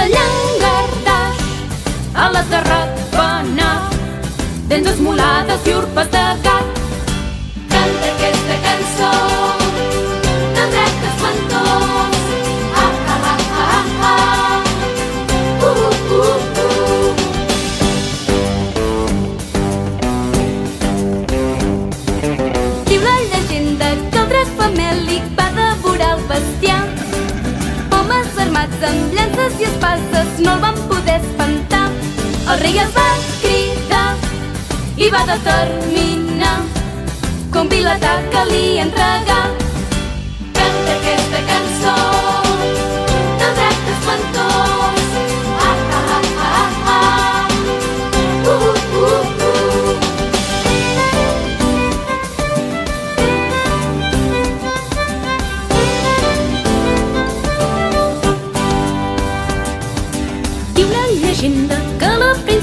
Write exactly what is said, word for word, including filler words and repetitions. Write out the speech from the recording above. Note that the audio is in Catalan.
de llangardaix a la terra penat, dents esmolades i urpes de gat. Canta aquesta cançó de dret espantós. Ah, ah, ah, ah, ah. Uh, uh, uh. Diu la llegenda que el drac famèlic va devorar el bestiar. Homes armats amb llances i espases no el van poder espantar. El rei es va cridar i va determinar que un vilatà calia entregar. Canta aquesta cançó del drac espantós. Ah, ah, ah, ah, ah. Uh, uh, uh. Diu la llegenda que la